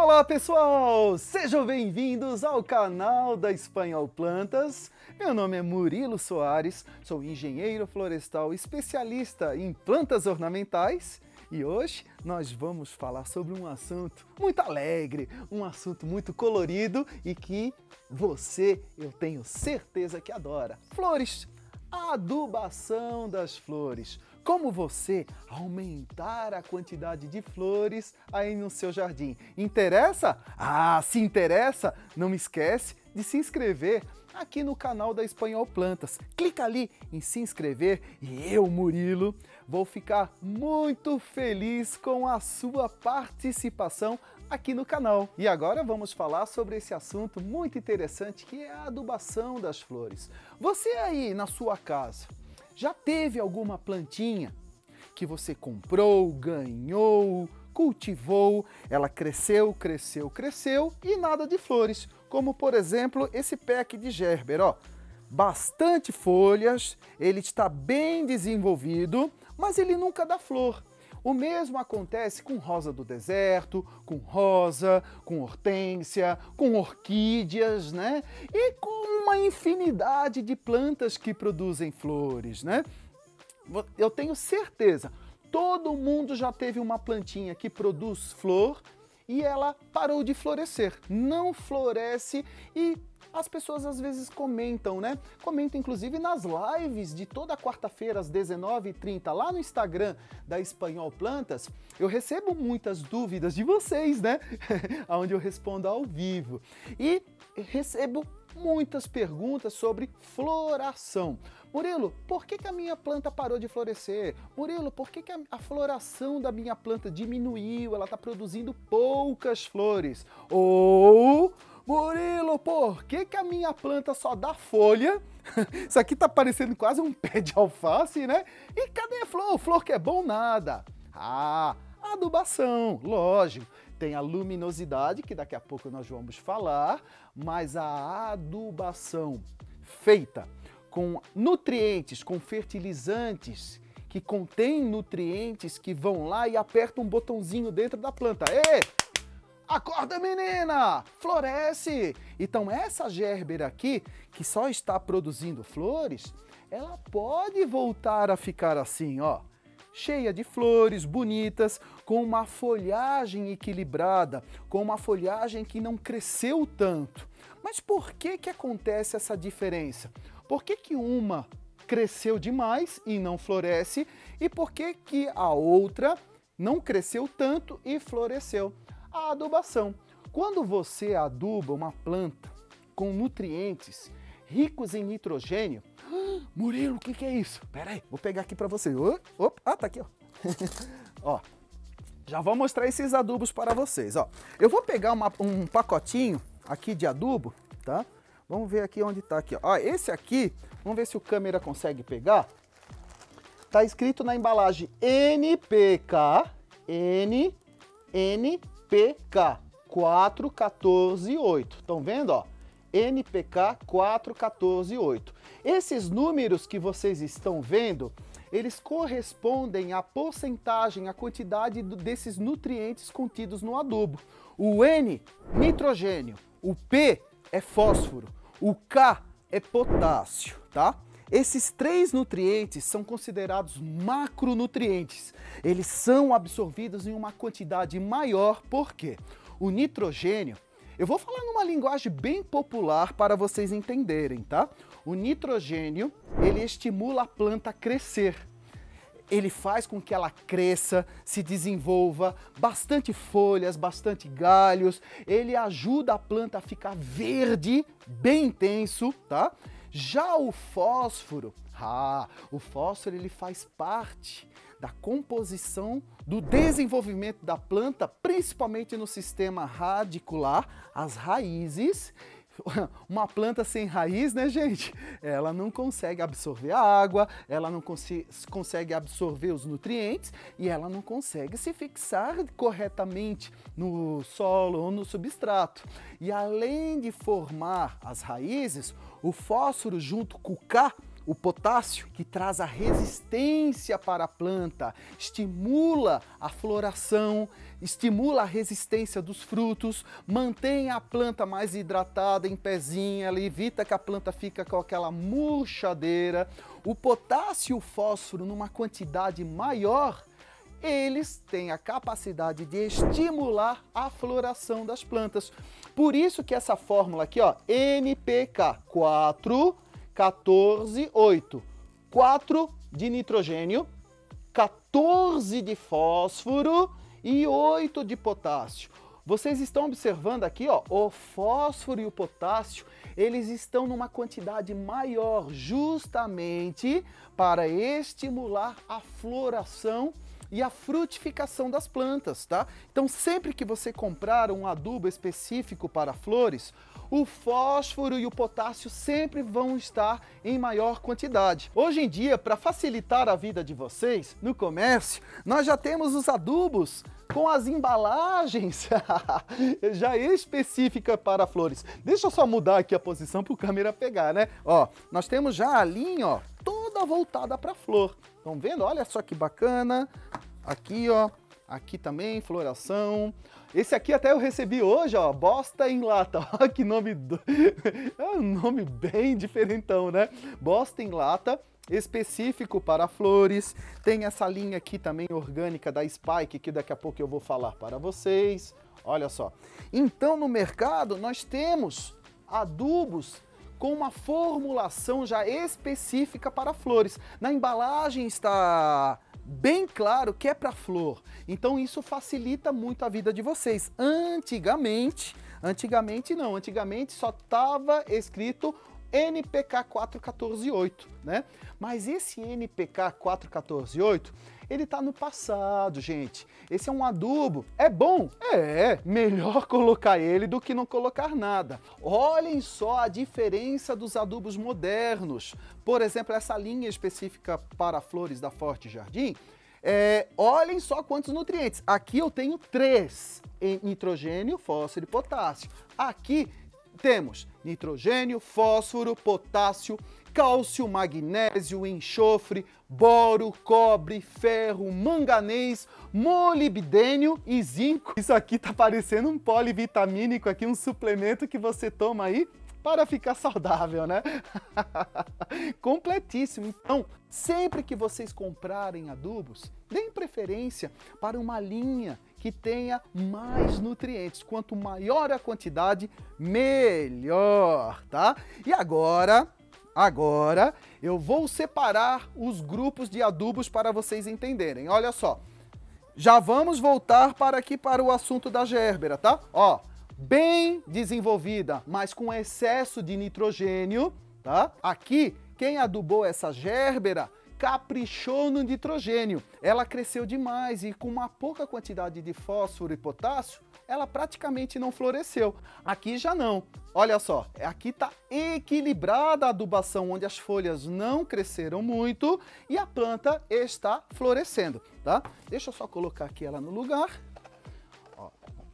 Olá pessoal, sejam bem-vindos ao canal da Espanhol Plantas. Meu nome é Murilo Soares, sou engenheiro florestal especialista em plantas ornamentais e hoje nós vamos falar sobre um assunto muito alegre, um assunto muito colorido e que você, eu tenho certeza que adora. Flores, a adubação das flores. Como você aumentar a quantidade de flores aí no seu jardim. Interessa? Ah, se interessa, não esquece de se inscrever aqui no canal da Espanhol Plantas. Clica ali em se inscrever e eu, Murilo, vou ficar muito feliz com a sua participação aqui no canal. E agora vamos falar sobre esse assunto muito interessante que é a adubação das flores. Você aí na sua casa, já teve alguma plantinha que você comprou, ganhou, cultivou, ela cresceu, cresceu, cresceu e nada de flores? Como por exemplo esse pé aqui de Gerber, ó. Bastante folhas, ele está bem desenvolvido, mas ele nunca dá flor. O mesmo acontece com rosa do deserto, com rosa, com hortênsia, com orquídeas, né? E com uma infinidade de plantas que produzem flores, né? Eu tenho certeza, todo mundo já teve uma plantinha que produz flor e ela parou de florescer, não floresce e as pessoas às vezes comentam, né? Comentam inclusive nas lives de toda quarta-feira às 19h30 lá no Instagram da Espanhol Plantas. Eu recebo muitas dúvidas de vocês, né? Onde eu respondo ao vivo. E recebo muitas perguntas sobre floração. Murilo, por que a minha planta parou de florescer? Murilo, por que a floração da minha planta diminuiu? Ela está produzindo poucas flores. Ou, Murilo, por que a minha planta só dá folha? Isso aqui tá parecendo quase um pé de alface, né? E cadê a flor? Flor que é bom nada. Ah, adubação, lógico. Tem a luminosidade, que daqui a pouco nós vamos falar, mas a adubação feita com nutrientes, com fertilizantes, que contém nutrientes que vão lá e apertam um botãozinho dentro da planta. Ê! Acorda, menina! Floresce! Então essa Gerber aqui, que só está produzindo flores, ela pode voltar a ficar assim, ó. Cheia de flores bonitas, com uma folhagem equilibrada, com uma folhagem que não cresceu tanto. Mas por que acontece essa diferença? Por que uma cresceu demais e não floresce e por que a outra não cresceu tanto e floresceu? A adubação. Quando você aduba uma planta com nutrientes ricos em nitrogênio, Murilo, o que é isso? Pera aí, vou pegar aqui para você. Opa, tá aqui, ó. Ó, já vou mostrar esses adubos para vocês, ó. Eu vou pegar um pacotinho aqui de adubo, tá? Vamos ver aqui onde tá aqui, ó. Esse aqui, vamos ver se o câmera consegue pegar. Tá escrito na embalagem NPK 4148. Estão vendo, ó? NPK 4148. Esses números que vocês estão vendo, eles correspondem à porcentagem, à quantidade desses nutrientes contidos no adubo. O N, nitrogênio. O P é fósforo. O K é potássio, tá? Esses três nutrientes são considerados macronutrientes. Eles são absorvidos em uma quantidade maior, por quê? O nitrogênio, eu vou falar numa linguagem bem popular para vocês entenderem, tá? O nitrogênio, ele estimula a planta a crescer. Ele faz com que ela cresça, se desenvolva, bastante folhas, bastante galhos. Ele ajuda a planta a ficar verde, bem intenso, tá? Já o fósforo, ele faz parte da composição do desenvolvimento da planta, principalmente no sistema radicular, as raízes. Uma planta sem raiz, né, gente? Ela não consegue absorver a água, ela não consegue absorver os nutrientes e ela não consegue se fixar corretamente no solo ou no substrato. E além de formar as raízes, o fósforo junto com o K O potássio, que traz a resistência para a planta, estimula a floração, estimula a resistência dos frutos, mantém a planta mais hidratada em pezinha, ela evita que a planta fique com aquela murchadeira. O potássio e o fósforo, numa quantidade maior, eles têm a capacidade de estimular a floração das plantas. Por isso que essa fórmula aqui, ó, NPK 4, 14, 8. 4 de nitrogênio, 14 de fósforo e 8 de potássio. Vocês estão observando aqui, ó, o fósforo e o potássio, eles estão numa quantidade maior justamente para estimular a floração e a frutificação das plantas, tá? Então, sempre que você comprar um adubo específico para flores, o fósforo e o potássio sempre vão estar em maior quantidade. Hoje em dia, para facilitar a vida de vocês, no comércio, nós já temos os adubos com as embalagens já específica para flores. Deixa eu só mudar aqui a posição para o câmera pegar, né? Ó, nós temos já a linha, ó, toda voltada para flor. Estão vendo? Olha só que bacana. Aqui, ó. Aqui também, floração. Esse aqui até eu recebi hoje, ó, bosta em lata. Olha que nome... É um nome bem diferentão, né? Bosta em lata, específico para flores. Tem essa linha aqui também orgânica da Spike, que daqui a pouco eu vou falar para vocês. Olha só. Então, no mercado, nós temos adubos com uma formulação já específica para flores. Na embalagem está bem claro que é para flor. Então isso facilita muito a vida de vocês. Antigamente só estava escrito NPK 4148, né? Mas esse NPK 4148, ele tá no passado, gente. Esse é um adubo. É bom? É, melhor colocar ele do que não colocar nada. Olhem só a diferença dos adubos modernos. Por exemplo, essa linha específica para flores da Forte Jardim, olhem só quantos nutrientes. Aqui eu tenho 3, nitrogênio, fósforo e potássio. Aqui temos nitrogênio, fósforo, potássio, cálcio, magnésio, enxofre, boro, cobre, ferro, manganês, molibdênio e zinco. Isso aqui tá parecendo um polivitamínico aqui, um suplemento que você toma aí para ficar saudável, né? Completíssimo. Então, sempre que vocês comprarem adubos, deem preferência para uma linha que tenha mais nutrientes. Quanto maior a quantidade, melhor, tá? E agora eu vou separar os grupos de adubos para vocês entenderem. Olha só, já vamos voltar para o assunto da gerbera, tá? Ó, bem desenvolvida, mas com excesso de nitrogênio, tá? Aqui, quem adubou essa gerbera caprichou no nitrogênio. Ela cresceu demais e com uma pouca quantidade de fósforo e potássio, ela praticamente não floresceu. Aqui já não. Olha só, aqui está equilibrada a adubação, onde as folhas não cresceram muito e a planta está florescendo, tá? Deixa eu só colocar aqui ela no lugar. Ó.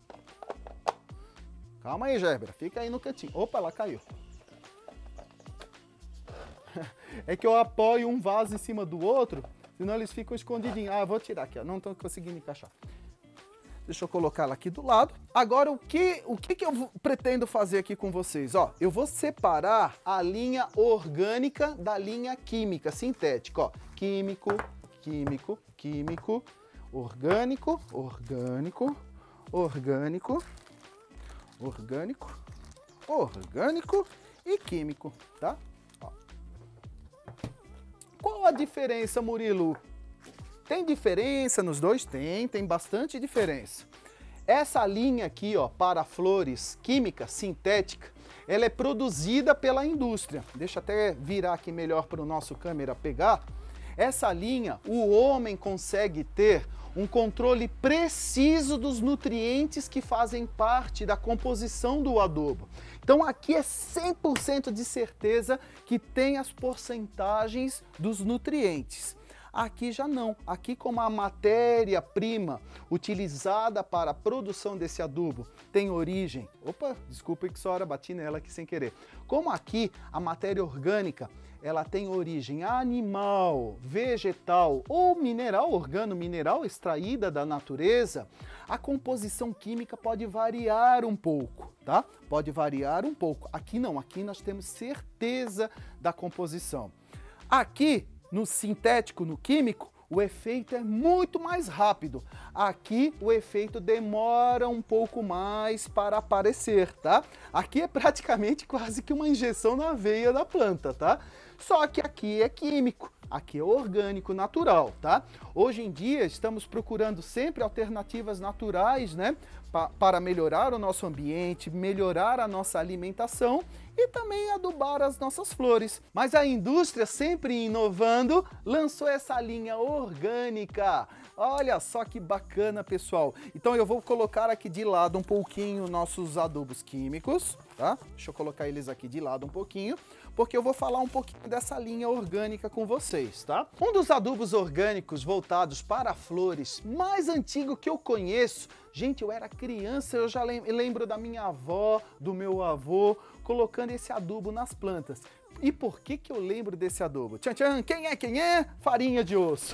Calma aí, gerbera, fica aí no cantinho. Opa, ela caiu. É que eu apoio um vaso em cima do outro, senão eles ficam escondidinhos. Ah, vou tirar aqui, ó. Não estou conseguindo encaixar. Deixa eu colocar ela aqui do lado. Agora, o que eu pretendo fazer aqui com vocês? Ó, eu vou separar a linha orgânica da linha química, sintética. Ó, químico, químico, químico, orgânico, orgânico, orgânico, orgânico, orgânico e químico, tá? Qual a diferença, Murilo? Tem diferença nos dois? Tem bastante diferença. Essa linha aqui, ó, para flores química, sintética, ela é produzida pela indústria. Deixa eu até virar aqui melhor para o nosso câmera pegar. Essa linha, o homem consegue ter um controle preciso dos nutrientes que fazem parte da composição do adubo. Então aqui é 100% de certeza que tem as porcentagens dos nutrientes. Aqui já não. Aqui, como a matéria-prima utilizada para a produção desse adubo tem origem... Opa, desculpa que só hora bati nela aqui sem querer. Como aqui a matéria orgânica ela tem origem animal, vegetal ou mineral, organo-mineral extraída da natureza, a composição química pode variar um pouco, tá? Pode variar um pouco. Aqui não, aqui nós temos certeza da composição. Aqui, no sintético, no químico, o efeito é muito mais rápido. Aqui o efeito demora um pouco mais para aparecer, tá? Aqui é praticamente quase que uma injeção na veia da planta, tá? Só que aqui é químico, aqui é orgânico, natural, tá? Hoje em dia estamos procurando sempre alternativas naturais, né? Para melhorar o nosso ambiente, melhorar a nossa alimentação e também adubar as nossas flores. Mas a indústria, sempre inovando, lançou essa linha orgânica. Olha só que bacana, pessoal. Então eu vou colocar aqui de lado um pouquinho nossos adubos químicos, tá? Deixa eu colocar eles aqui de lado um pouquinho, porque eu vou falar um pouquinho dessa linha orgânica com vocês, tá? Um dos adubos orgânicos voltados para flores mais antigo que eu conheço, gente, eu era criança, eu já lembro da minha avó, do meu avô, colocando esse adubo nas plantas. E por que que eu lembro desse adubo? Tchan, tchan, quem é? Quem é? Farinha de osso.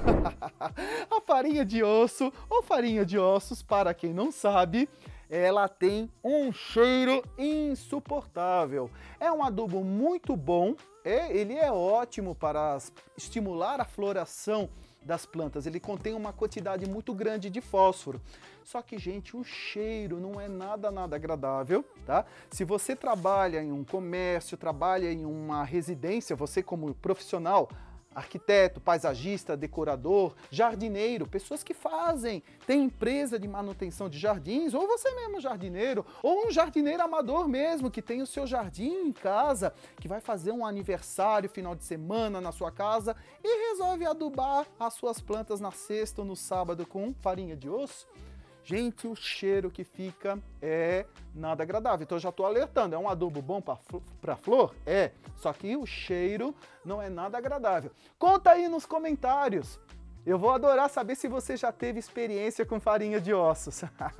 A farinha de osso, ou farinha de ossos, para quem não sabe, ela tem um cheiro insuportável. É um adubo muito bom, ele é ótimo para estimular a floração das plantas, ele contém uma quantidade muito grande de fósforo. Só que, gente, o cheiro não é nada agradável, tá? Se você trabalha em um comércio, trabalha em uma residência, você como profissional, arquiteto, paisagista, decorador, jardineiro, pessoas que tem empresa de manutenção de jardins, ou você mesmo jardineiro, ou um jardineiro amador mesmo, que tem o seu jardim em casa, que vai fazer um aniversário final de semana na sua casa e resolve adubar as suas plantas na sexta ou no sábado com farinha de osso. Gente, o cheiro que fica é nada agradável. Então eu já estou alertando, é um adubo bom para flor? É, só que o cheiro não é nada agradável. Conta aí nos comentários. Eu vou adorar saber se você já teve experiência com farinha de ossos.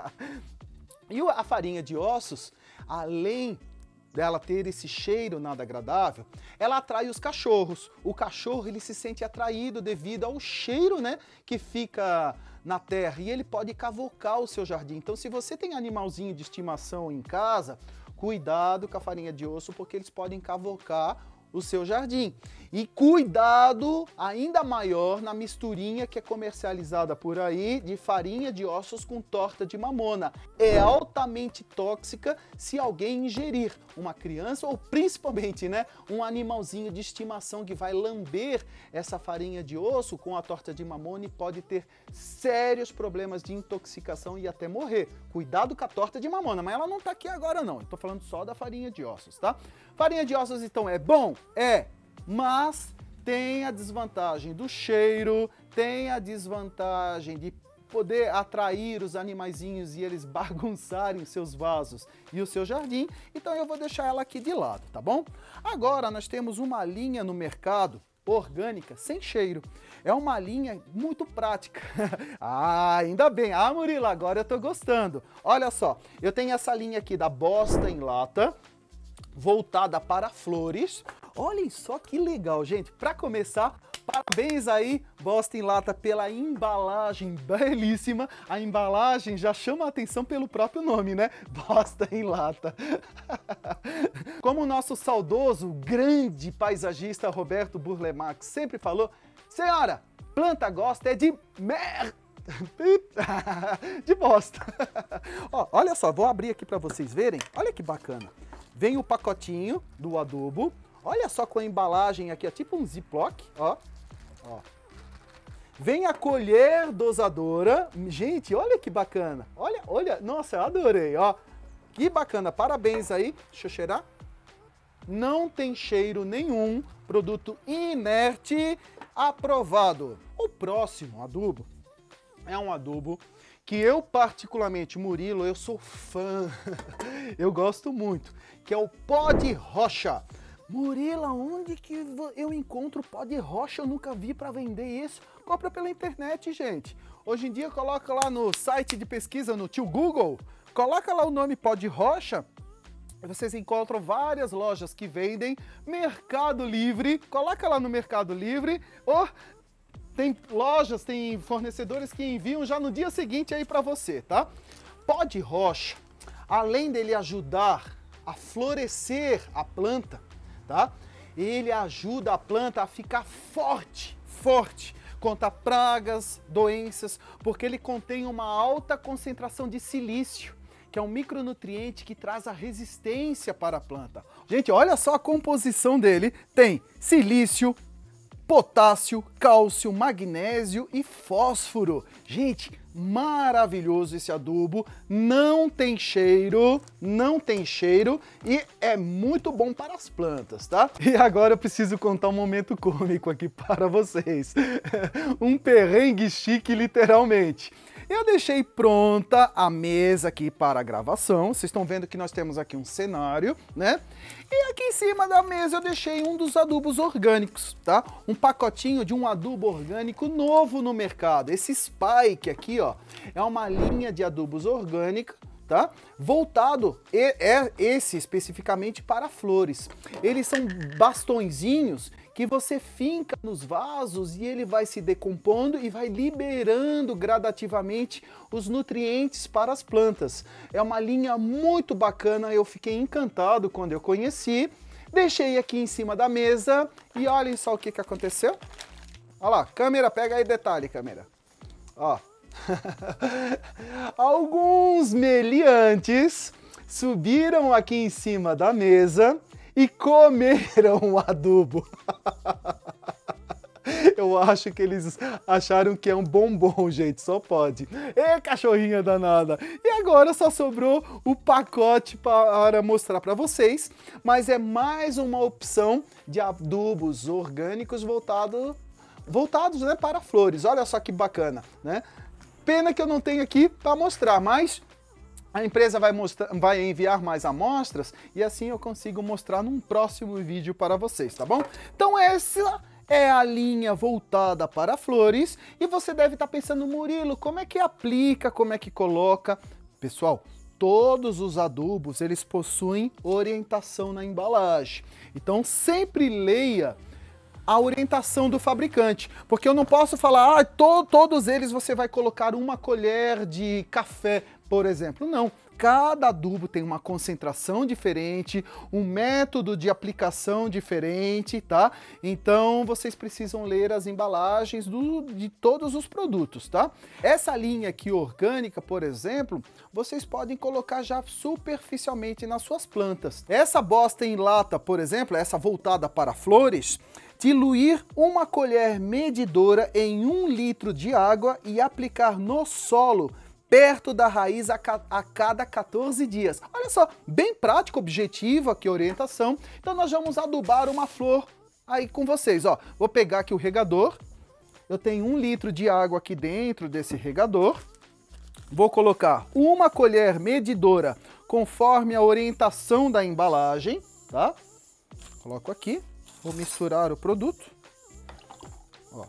E a farinha de ossos, além dela ter esse cheiro nada agradável, ela atrai os cachorros. O cachorro, ele se sente atraído devido ao cheiro, né, que fica na terra, e ele pode cavocar o seu jardim. Então, se você tem animalzinho de estimação em casa, cuidado com a farinha de osso, porque eles podem cavocar o seu jardim. E cuidado ainda maior na misturinha que é comercializada por aí de farinha de ossos com torta de mamona. É altamente tóxica se alguém ingerir, uma criança ou principalmente, né, um animalzinho de estimação que vai lamber essa farinha de osso com a torta de mamona e pode ter sérios problemas de intoxicação e até morrer. Cuidado com a torta de mamona, mas ela não tá aqui agora não, eu tô falando só da farinha de ossos, tá? Farinha de ossos então é bom? É, mas tem a desvantagem do cheiro, tem a desvantagem de poder atrair os animaizinhos e eles bagunçarem os seus vasos e o seu jardim, então eu vou deixar ela aqui de lado, tá bom? Agora nós temos uma linha no mercado orgânica sem cheiro. É uma linha muito prática. Ah, ainda bem. Ah, Murilo, agora eu tô gostando. Olha só, eu tenho essa linha aqui da Bosta em Lata, voltada para flores. Olhem só que legal, gente. Para começar, parabéns aí, Bosta em Lata, pela embalagem belíssima. A embalagem já chama a atenção pelo próprio nome, né? Bosta em Lata. Como o nosso saudoso, grande paisagista Roberto Burle-Marx sempre falou, senhora, planta gosta é de de bosta. Ó, olha só, vou abrir aqui para vocês verem. Olha que bacana. Vem o pacotinho do adubo. Olha só com a embalagem aqui, é tipo um ziplock, ó. Ó. Vem a colher dosadora. Gente, olha que bacana. Olha, olha, nossa, eu adorei, ó. Que bacana, parabéns aí. Deixa eu cheirar. Não tem cheiro nenhum, produto inerte, aprovado. O próximo adubo é um adubo que eu particularmente, Murilo, eu sou fã, eu gosto muito, que é o pó de rocha. Murilo, onde que eu encontro pó de rocha? Eu nunca vi para vender isso. Compra pela internet, gente. Hoje em dia, coloca lá no site de pesquisa, no tio Google, coloca lá o nome Pó de Rocha, vocês encontram várias lojas que vendem. Mercado Livre, coloca lá no Mercado Livre, ou tem lojas, tem fornecedores que enviam já no dia seguinte aí para você, tá? Pó de rocha, além dele ajudar a florescer a planta, tá? Ele ajuda a planta a ficar forte contra pragas, doenças, porque ele contém uma alta concentração de silício, que é um micronutriente que traz a resistência para a planta. Gente, olha só a composição dele. Tem silício, potássio, cálcio, magnésio e fósforo. Gente, maravilhoso esse adubo, não tem cheiro e é muito bom para as plantas, tá? E agora eu preciso contar um momento cômico aqui para vocês. Um perrengue chique, literalmente. Eu deixei pronta a mesa aqui para a gravação. Vocês estão vendo que nós temos aqui um cenário, né? E aqui em cima da mesa eu deixei um dos adubos orgânicos, tá? Um pacotinho de um adubo orgânico novo no mercado. Esse Spike aqui, ó, é uma linha de adubos orgânicos, tá? Voltado, esse especificamente para flores. Eles são bastõezinhos que você finca nos vasos e ele vai se decompondo e vai liberando gradativamente os nutrientes para as plantas. É uma linha muito bacana, eu fiquei encantado quando eu conheci. Deixei aqui em cima da mesa e olhem só o que aconteceu. Olha lá, câmera, pega aí detalhe, câmera. Ó. Alguns meliantes subiram aqui em cima da mesa e comeram o adubo. Eu acho que eles acharam que é um bombom, gente, só pode. Ê, cachorrinha danada! E agora só sobrou o pacote para mostrar para vocês, mas é mais uma opção de adubos orgânicos voltados, né, para flores. Olha só que bacana, né? Pena que eu não tenho aqui para mostrar, mas a empresa vai enviar mais amostras e assim eu consigo mostrar num próximo vídeo para vocês, tá bom? Então essa é a linha voltada para flores e você deve estar pensando, Murilo, como é que aplica, como é que coloca? Pessoal, todos os adubos, eles possuem orientação na embalagem. Então sempre leia a orientação do fabricante, porque eu não posso falar, todos eles você vai colocar uma colher de café, por exemplo. Não, cada adubo tem uma concentração diferente, um método de aplicação diferente, tá? Então vocês precisam ler as embalagens de todos os produtos, tá? Essa linha aqui orgânica, por exemplo, vocês podem colocar já superficialmente nas suas plantas. Essa bosta em lata, por exemplo, essa voltada para flores, diluir uma colher medidora em 1 litro de água e aplicar no solo perto da raiz a cada 14 dias. Olha só, bem prático, objetivo aqui a orientação. Então nós vamos adubar uma flor aí com vocês, ó. Vou pegar aqui o regador. Eu tenho 1 litro de água aqui dentro desse regador. Vou colocar uma colher medidora conforme a orientação da embalagem, tá? Coloco aqui. Vou misturar o produto. Ó.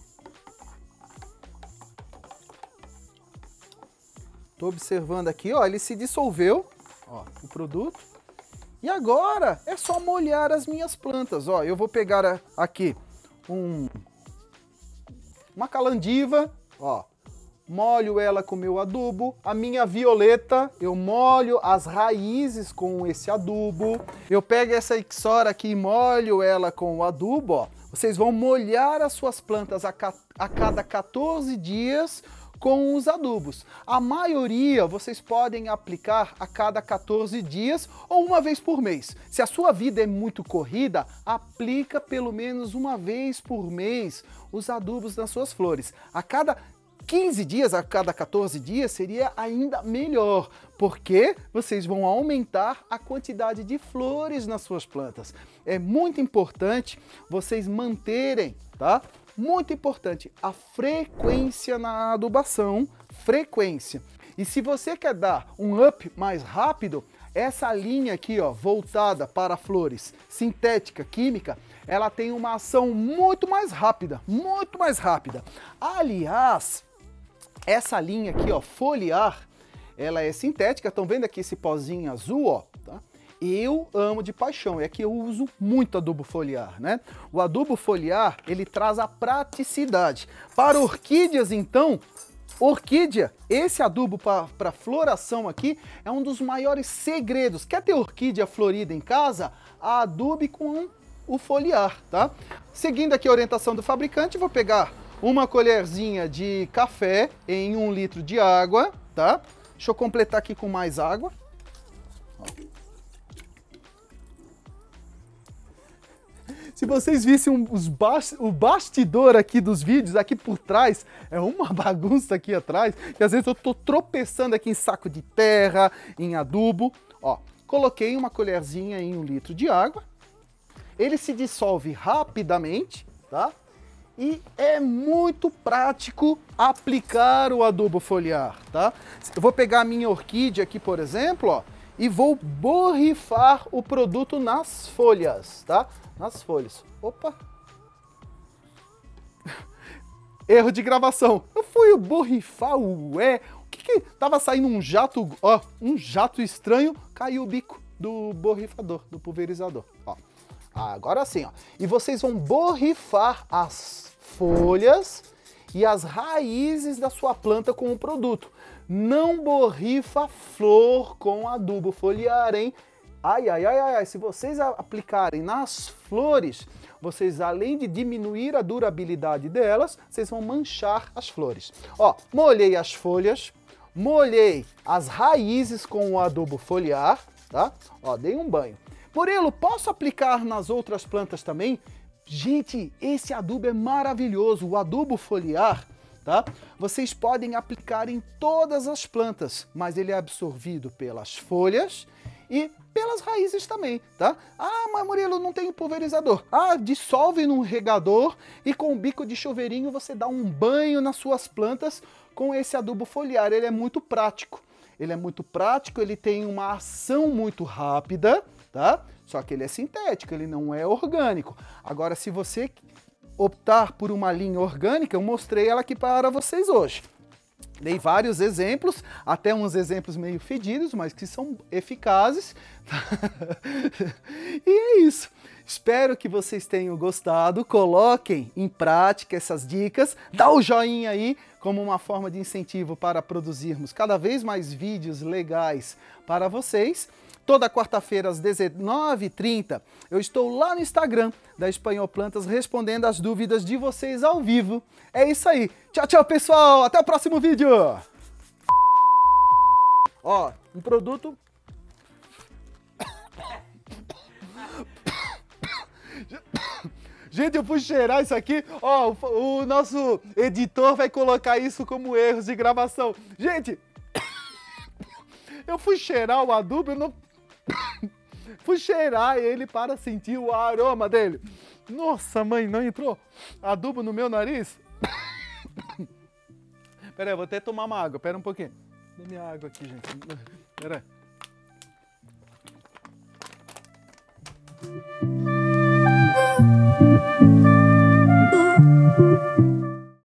Tô observando aqui, ó, ele se dissolveu, ó, o produto. E agora é só molhar as minhas plantas, ó. Eu vou pegar aqui uma calandiva, ó. Molho ela com o meu adubo. A minha violeta, eu molho as raízes com esse adubo. Eu pego essa ixora aqui e molho ela com o adubo, ó. Vocês vão molhar as suas plantas a cada 14 dias com os adubos. A maioria vocês podem aplicar a cada 14 dias ou uma vez por mês. Se a sua vida é muito corrida, aplica pelo menos uma vez por mês os adubos nas suas flores. A cada 15 dias, a cada 14 dias seria ainda melhor, porque vocês vão aumentar a quantidade de flores nas suas plantas. É muito importante vocês manterem, tá? Muito importante a frequência na adubação, frequência. E se você quer dar um up mais rápido, essa linha aqui, ó, voltada para flores sintética, química, ela tem uma ação muito mais rápida, muito mais rápida. Aliás, essa linha aqui, ó, foliar, ela é sintética. Estão vendo aqui esse pozinho azul, ó, tá? Eu amo de paixão, é que eu uso muito adubo foliar, né? O adubo foliar, ele traz a praticidade. Para orquídeas, então, orquídea, esse adubo para floração aqui é um dos maiores segredos. Quer ter orquídea florida em casa? Adube com o foliar, tá? Seguindo aqui a orientação do fabricante, vou pegar uma colherzinha de café em 1 litro de água, tá? Deixa eu completar aqui com mais água. Se vocês vissem o bastidor aqui dos vídeos, aqui por trás, é uma bagunça aqui atrás, que às vezes eu tô tropeçando aqui em saco de terra, em adubo. Ó, coloquei uma colherzinha em 1 litro de água, ele se dissolve rapidamente, tá? E é muito prático aplicar o adubo foliar, tá? Eu vou pegar a minha orquídea aqui, por exemplo, ó, e vou borrifar o produto nas folhas, tá? Nas folhas. Opa! Erro de gravação. Eu fui borrifar, ué. O que tava saindo um jato, ó, um jato estranho, caiu o bico do borrifador, do pulverizador, ó. Agora sim, ó. E vocês vão borrifar as folhas e as raízes da sua planta com o produto. Não borrifa flor com adubo foliar, hein? Ai, ai, ai, ai, ai, se vocês aplicarem nas flores, vocês, além de diminuir a durabilidade delas, vocês vão manchar as flores. Ó, molhei as folhas, molhei as raízes com o adubo foliar, tá? Ó, dei um banho. Murilo, posso aplicar nas outras plantas também? Gente, esse adubo é maravilhoso, o adubo foliar, tá? Vocês podem aplicar em todas as plantas, mas ele é absorvido pelas folhas e pelas raízes também, tá? Ah, mas Murilo, não tem pulverizador. Ah, dissolve num regador e com o bico de chuveirinho você dá um banho nas suas plantas com esse adubo foliar. Ele é muito prático. Ele é muito prático, ele tem uma ação muito rápida, tá? Só que ele é sintético, ele não é orgânico. Agora, se você optar por uma linha orgânica, eu mostrei ela aqui para vocês hoje. Dei vários exemplos, até uns exemplos meio fedidos, mas que são eficazes. E é isso. Espero que vocês tenham gostado. Coloquem em prática essas dicas. Dá o joinha aí como uma forma de incentivo para produzirmos cada vez mais vídeos legais para vocês. Toda quarta-feira às 19h30 eu estou lá no Instagram da Espanhol Plantas respondendo as dúvidas de vocês ao vivo. É isso aí. Tchau, tchau, pessoal. Até o próximo vídeo. Ó, um produto... Gente, eu fui cheirar isso aqui. Ó, o nosso editor vai colocar isso como erros de gravação. Gente, eu fui cheirar o adubo, eu não... Fui cheirar ele para sentir o aroma dele. Nossa, mãe, não entrou adubo no meu nariz? Pera aí, eu vou até tomar uma água. Pera um pouquinho. Dê minha água aqui, gente. Pera aí.